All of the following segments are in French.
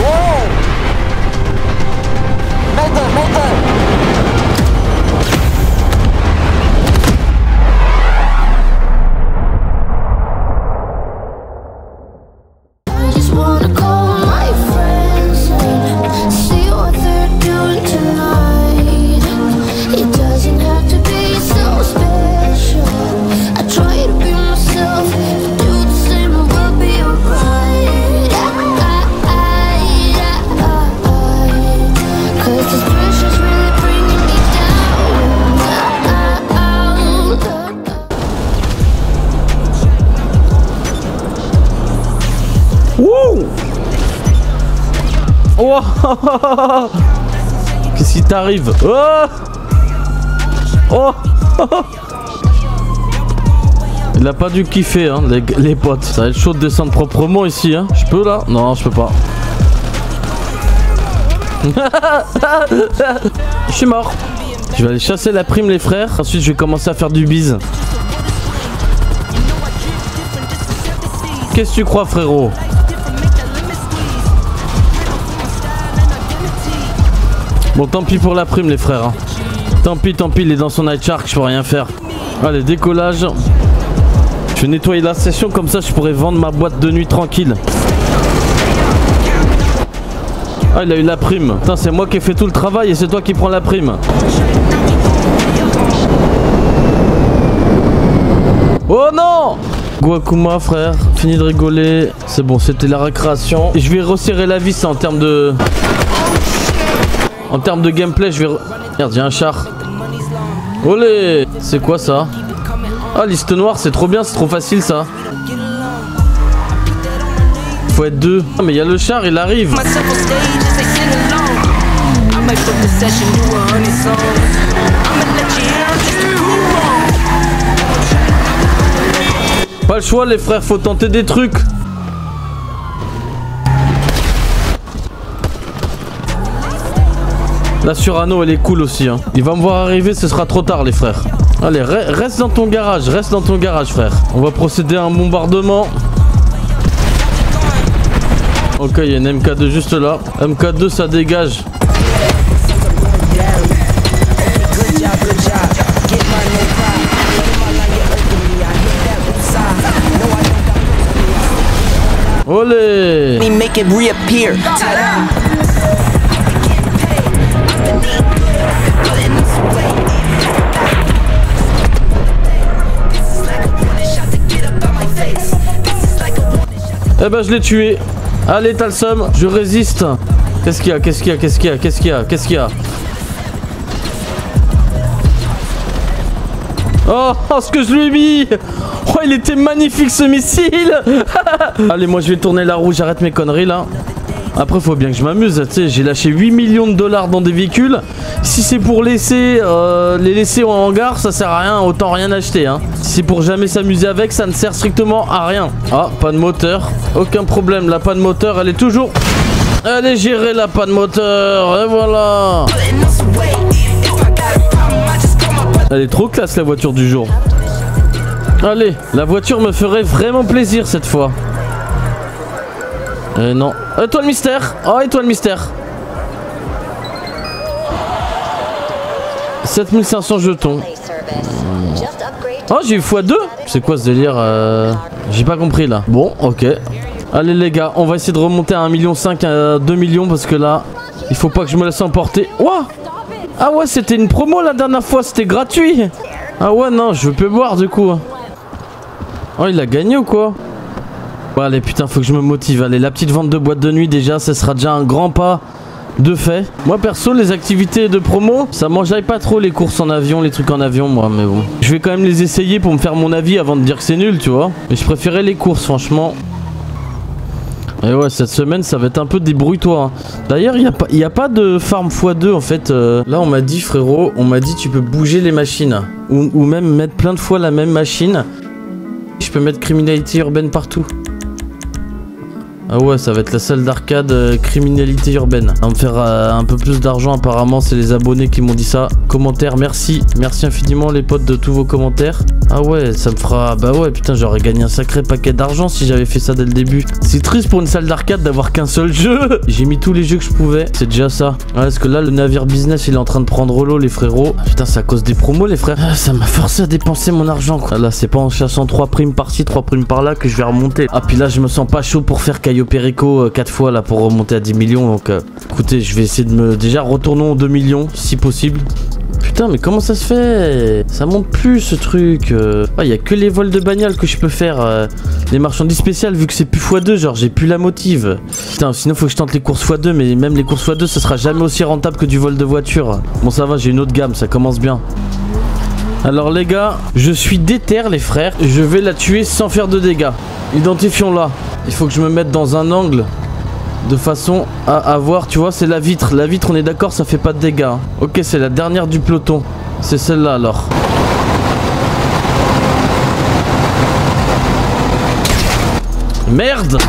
Oh. Qu'est-ce qui t'arrive? Oh. Oh. Il a pas dû kiffer hein, les potes. Ça va être chaud de descendre proprement ici hein. Je peux là? Non je peux pas. Je suis mort. Je vais aller chasser la prime les frères. Ensuite je vais commencer à faire du bise. Qu'est-ce que tu crois frérot? Bon tant pis pour la prime les frères hein. Tant pis il est dans son night shark, je peux rien faire. Allez décollage. Je vais nettoyer la session comme ça je pourrais vendre ma boîte de nuit tranquille. Ah il a eu la prime. Putain c'est moi qui ai fait tout le travail et c'est toi qui prends la prime. Oh non! Guakuma frère, fini de rigoler. C'est bon c'était la récréation. Et je vais resserrer la vis en termes de... En termes de gameplay, je vais... Merde, j'ai un char. Olé! C'est quoi ça? Ah, liste noire, c'est trop bien, c'est trop facile ça. Faut être deux. Ah, mais il y a le char, il arrive. Pas le choix, les frères, faut tenter des trucs. La Surano elle est cool aussi hein. Il va me voir arriver, ce sera trop tard les frères. Allez reste dans ton garage, frère. On va procéder à un bombardement. Ok il y a une MK2 juste là. MK2 ça dégage. Olé. Eh ben je l'ai tué. Allez t'as le seum, je résiste. Qu'est-ce qu'il y a? Oh ce que je lui ai mis. Oh il était magnifique ce missile. Allez moi je vais tourner la roue, j'arrête mes conneries là. Après faut bien que je m'amuse, tu sais, j'ai lâché 8 millions de dollars dans des véhicules. Si c'est pour laisser les laisser en hangar, ça sert à rien, autant rien acheter hein. Si c'est pour jamais s'amuser avec, ça ne sert strictement à rien. Ah, pas de moteur, aucun problème, la panne moteur, elle est toujours... Elle est gérée la panne moteur, et voilà. Elle est trop classe la voiture du jour. Allez, la voiture me ferait vraiment plaisir cette fois. Non. Étoile mystère. Oh, étoile mystère. 7500 jetons. Oh, j'ai eu x2. C'est quoi ce délire j'ai pas compris là. Bon, ok. Allez les gars, on va essayer de remonter à 1,5 million à 2 millions parce que là, il faut pas que je me laisse emporter. Ouah. Ah ouais, c'était une promo la dernière fois, c'était gratuit. Ah ouais, non, je peux boire du coup. Oh, il a gagné ou quoi? Bon, allez, putain, faut que je me motive. Allez, la petite vente de boîte de nuit, déjà, ce sera déjà un grand pas de fait. Moi, perso, les activités de promo, ça m'enjaille pas trop les courses en avion, les trucs en avion, moi, mais bon. Je vais quand même les essayer pour me faire mon avis avant de dire que c'est nul, tu vois. Mais je préférais les courses, franchement. Et ouais, cette semaine, ça va être un peu débrouille-toi. Hein. D'ailleurs, il n'y a pas de farm x2, en fait. Là, on m'a dit, frérot, on m'a dit, tu peux bouger les machines. Ou même mettre plein de fois la même machine. Je peux mettre criminalité urbaine partout. Ah ouais, ça va être la salle d'arcade criminalité urbaine. On va me faire un peu plus d'argent apparemment, c'est les abonnés qui m'ont dit ça. Commentaires, merci. Merci infiniment les potes de tous vos commentaires. Ah ouais, ça me fera... Bah ouais, putain, j'aurais gagné un sacré paquet d'argent si j'avais fait ça dès le début. C'est triste pour une salle d'arcade d'avoir qu'un seul jeu. J'ai mis tous les jeux que je pouvais, c'est déjà ça. Ouais, parce que là, le navire business, il est en train de prendre l'eau, les frérots. Putain, c'est à cause des promos, les frères. Ah, ça m'a forcé à dépenser mon argent, quoi. Là, c'est pas en chassant 3 primes par-ci, 3 primes par-là que je vais remonter. Ah, puis là, je me sens pas chaud pour faire Caio Perico 4 fois, là, pour remonter à 10 millions. Donc, écoutez, je vais essayer de me... Déjà, retournons aux 2 millions, si possible. Putain, mais comment ça se fait? Ça monte plus ce truc. Ah, y a que les vols de bagnole que je peux faire. Les marchandises spéciales, vu que c'est plus x2, genre j'ai plus la motive. Putain, sinon faut que je tente les courses x2, mais même les courses x2, ça sera jamais aussi rentable que du vol de voiture. Bon, ça va, j'ai une autre gamme, ça commence bien. Alors les gars, je suis déter les frères. Je vais la tuer sans faire de dégâts. Identifions-la. Il faut que je me mette dans un angle de façon à voir, tu vois, c'est la vitre. La vitre, on est d'accord, ça fait pas de dégâts. Hein. Ok, c'est la dernière du peloton. C'est celle-là alors. Merde!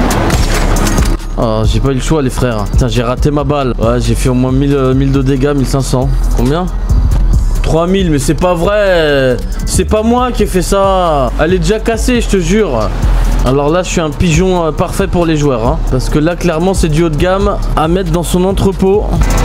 Oh, j'ai pas eu le choix les frères. Putain, j'ai raté ma balle. Ouais, j'ai fait au moins 1000 de dégâts, 1500. Combien? 3000, mais c'est pas vrai. C'est pas moi qui ai fait ça. Elle est déjà cassée, je te jure. Alors là, je suis un pigeon parfait pour les joueurs. Hein, parce que là, clairement, c'est du haut de gamme à mettre dans son entrepôt.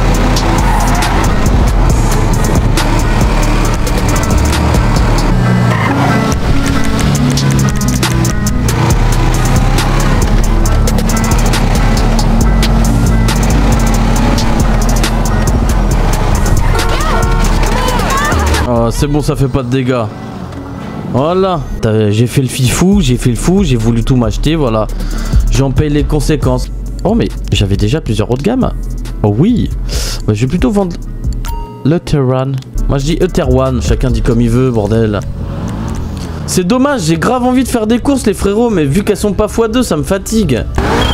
Oh, c'est bon, ça fait pas de dégâts. Voilà, j'ai fait le fifou, j'ai fait le fou, j'ai voulu tout m'acheter, voilà. J'en paye les conséquences. Oh mais j'avais déjà plusieurs haut de gamme. Oh oui, bah, je vais plutôt vendre le Terran. Moi je dis Eterwan, chacun dit comme il veut, bordel. C'est dommage, j'ai grave envie de faire des courses les frérots, mais vu qu'elles sont pas x2, ça me fatigue.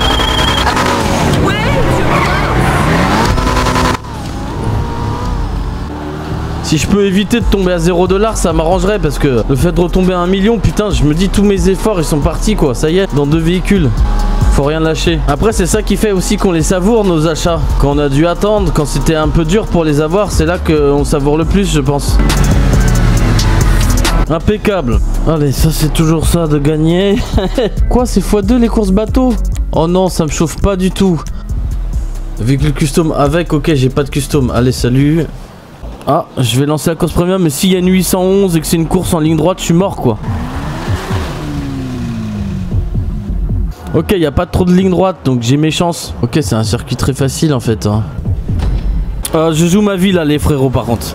Si je peux éviter de tomber à 0$, ça m'arrangerait parce que le fait de retomber à 1 million, putain, je me dis tous mes efforts ils sont partis quoi. Ça y est, dans 2 véhicules. Faut rien lâcher. Après, c'est ça qui fait aussi qu'on les savoure nos achats. Quand on a dû attendre, quand c'était un peu dur pour les avoir, c'est là qu'on savoure le plus, je pense. Impeccable. Allez, ça c'est toujours ça de gagner. Quoi, c'est x2 les courses bateau? Oh non, ça me chauffe pas du tout. Véhicule custom avec, ok, j'ai pas de custom. Allez, salut. Ah, je vais lancer la course premium, mais s'il y a une 811 et que c'est une course en ligne droite, je suis mort quoi. Ok, il n'y a pas trop de ligne droite, donc j'ai mes chances. Ok, c'est un circuit très facile en fait. Hein. Je joue ma vie là, les frérots par contre.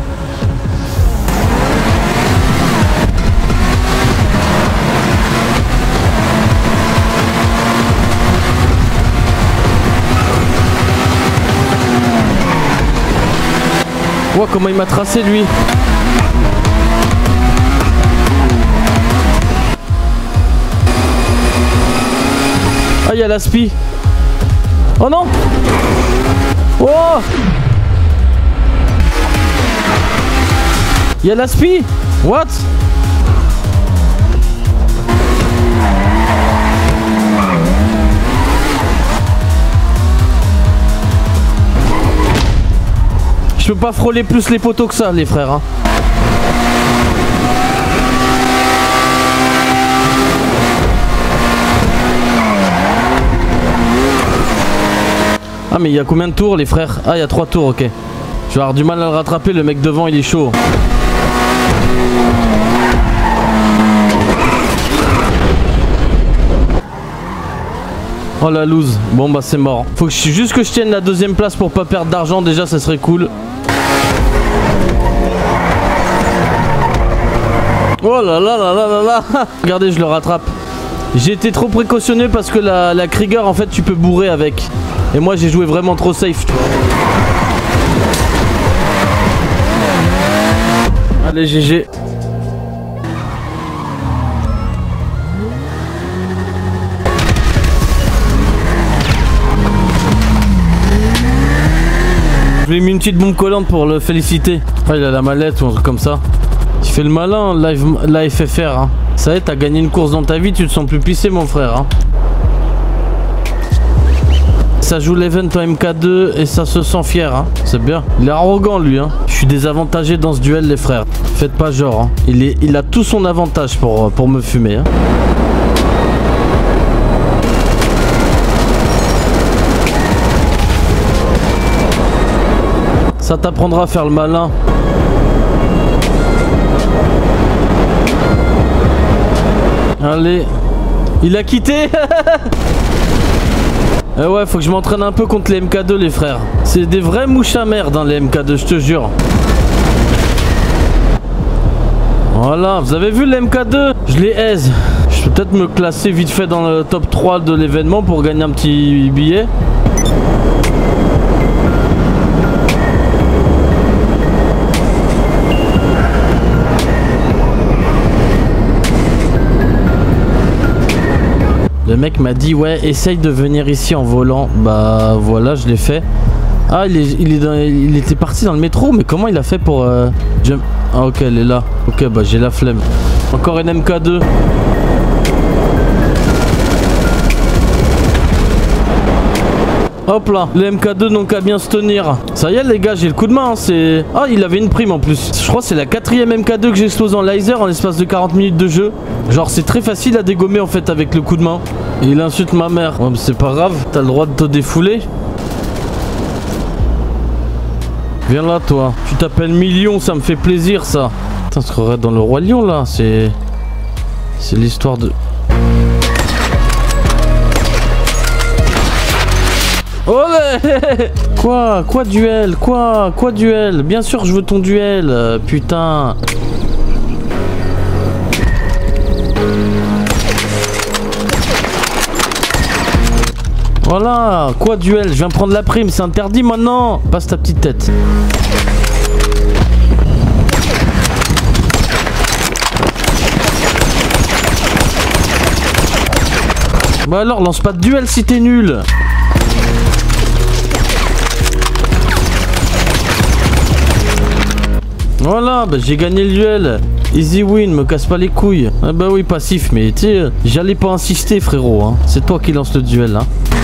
Wow, comment il m'a tracé lui. Ah, il y a l'aspi. Oh non. Oh, il y a l'aspi. What? Je peux pas frôler plus les poteaux que ça, les frères. Hein. Ah mais il y a combien de tours les frères? Ah il y a 3 tours, ok. Je vais avoir du mal à le rattraper, le mec devant il est chaud. Oh la loose. Bon bah c'est mort. Faut que juste que je tienne la 2ème place pour pas perdre d'argent, déjà ça serait cool. Oh là là là là là là. Regardez, je le rattrape. J'ai été trop précautionneux parce que la Krieger en fait tu peux bourrer avec. Et moi j'ai joué vraiment trop safe. Allez GG. Je lui ai mis une petite bombe collante pour le féliciter. Ah, il a la mallette ou un truc comme ça. Tu fais le malin, la FFR. Hein. Ça y est, t'as gagné une course dans ta vie, tu te sens plus pissé, mon frère. Hein. Ça joue l'event en MK2 et ça se sent fier, hein. C'est bien. Il est arrogant lui, hein. Je suis désavantagé dans ce duel les frères. Faites pas genre, hein. Il a tout son avantage pour me fumer, hein. Ça t'apprendra à faire le malin. Allez. Il a quitté. Ouais, faut que je m'entraîne un peu contre les MK2 les frères. C'est des vrais mouches à merde, hein, les MK2, je te jure. Voilà, vous avez vu les MK2? Je les aise. Je peux peut-être me classer vite fait dans le top 3 de l'événement pour gagner un petit billet. Le mec m'a dit ouais, essaye de venir ici en volant. Bah voilà, je l'ai fait. Ah, il était parti dans le métro, mais comment il a fait pour jump? Ah ok, elle est là. Ok, bah j'ai la flemme. Encore une MK2. Hop là, les MK2 n'ont qu'à bien se tenir. Ça y est les gars, j'ai le coup de main, hein, c'est... Ah, il avait une prime en plus. Je crois que c'est la 4e MK2 que j'explose en laser en l'espace de 40 minutes de jeu. Genre c'est très facile à dégommer en fait avec le coup de main. Et il insulte ma mère. Oh, mais c'est pas grave, t'as le droit de te défouler. Viens là toi. Tu t'appelles Million, ça me fait plaisir ça. Putain, ce serait dans le Roi Lion là, c'est l'histoire de... Olé. Quoi duel? Quoi duel? Bien sûr je veux ton duel, putain. Voilà, quoi duel? Je viens prendre la prime, c'est interdit maintenant. Passe ta petite tête. Bah alors, lance pas de duel si t'es nul. Voilà, bah j'ai gagné le duel. Easy win, me casse pas les couilles. Ah bah oui, passif, mais tu sais, j'allais pas insister frérot, hein. C'est toi qui lance le duel, hein.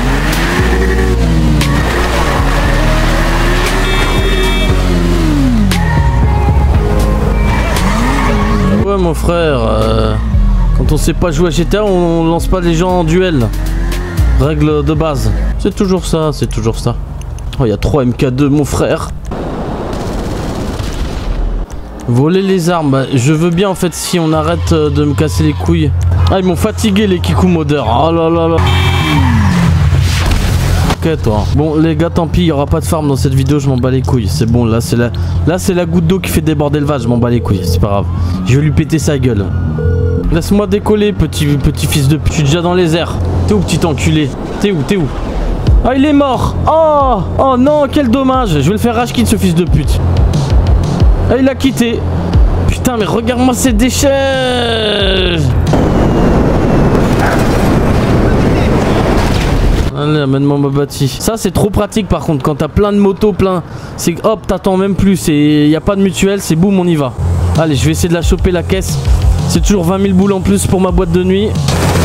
Ouais mon frère, quand on sait pas jouer à GTA, on lance pas les gens en duel. Règle de base. C'est toujours ça, c'est toujours ça. Oh, il y a 3 MK2 mon frère. Voler les armes, bah, je veux bien en fait si on arrête de me casser les couilles. Ah ils m'ont fatigué les Kiku modeurs. Oh là là là. Ok toi. Bon les gars tant pis, il n'y aura pas de farm dans cette vidéo, je m'en bats les couilles. C'est bon, là c'est la goutte d'eau qui fait déborder le vase, je m'en bats les couilles, c'est pas grave. Je vais lui péter sa gueule. Laisse-moi décoller petit fils de pute, je suis déjà dans les airs. T'es où petit enculé? T'es où? Ah il est mort. Oh non, quel dommage. Je vais le faire rage quitte ce fils de pute. Ah, il a quitté. Putain, mais regarde-moi ces déchets. Allez, amène-moi ma bâtie. Ça, c'est trop pratique par contre. Quand t'as plein de motos, c'est hop, t'attends même plus. Il n'y a pas de mutuelle, c'est boum, on y va. Allez, je vais essayer de la choper la caisse. C'est toujours 20 000 boules en plus pour ma boîte de nuit.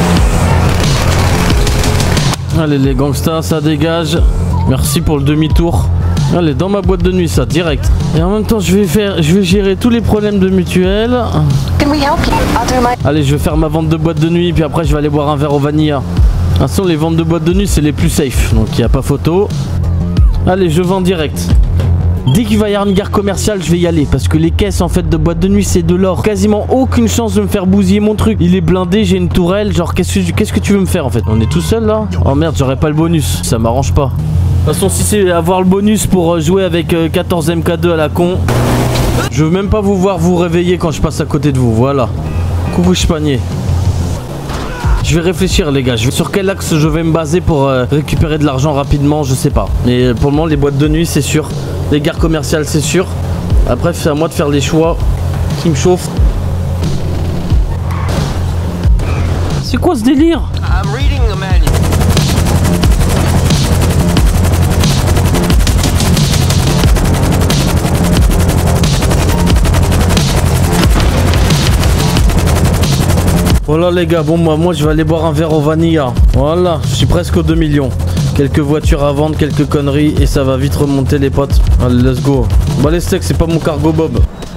Allez, les gangsters, ça dégage. Merci pour le demi-tour. Allez, dans ma boîte de nuit, ça, direct. Et en même temps, je vais gérer tous les problèmes de mutuelle. Allez, je vais faire ma vente de boîte de nuit, puis après, je vais aller boire un verre au vanilla. De toute façon, les ventes de boîte de nuit, c'est les plus safe, donc il n'y a pas photo. Allez, je vends direct. Dès qu'il va y avoir une guerre commerciale, je vais y aller. Parce que les caisses, en fait, de boîte de nuit, c'est de l'or. Quasiment aucune chance de me faire bousiller mon truc. Il est blindé, j'ai une tourelle. Genre, qu'est-ce que tu veux me faire, en fait? On est tout seul, là? Oh merde, j'aurais pas le bonus. Ça m'arrange pas. De toute façon, si c'est avoir le bonus pour jouer avec 14 MK2 à la con, je veux même pas vous voir vous réveiller quand je passe à côté de vous. Voilà. Coucou Chpanier. Je vais réfléchir les gars, sur quel axe je vais me baser pour récupérer de l'argent rapidement, je sais pas. Mais pour le moment, les boîtes de nuit, c'est sûr. Les gares commerciales, c'est sûr. Après, c'est à moi de faire les choix qui me chauffent. C'est quoi ce délire? Voilà les gars, bon moi je vais aller boire un verre au vanilla. Voilà, je suis presque aux 2 millions. Quelques voitures à vendre, quelques conneries et ça va vite remonter les potes. Allez, let's go. Bah les steaks, c'est pas mon cargo Bob.